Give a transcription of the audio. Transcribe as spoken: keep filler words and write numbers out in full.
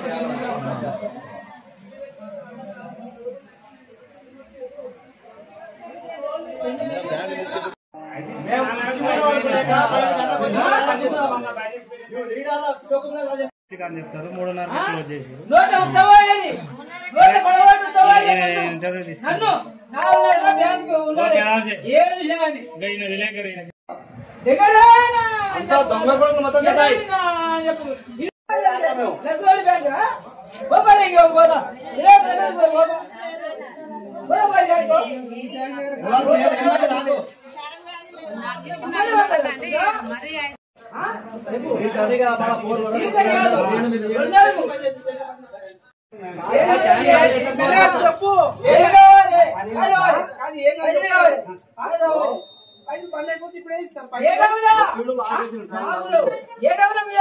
చెప్తారు మూడున్నర క్లోజ్ చేసి దొంగ కొడుకు మొత్తం ఐదు పని అయిపోతే ఇప్పుడే ఇస్తారు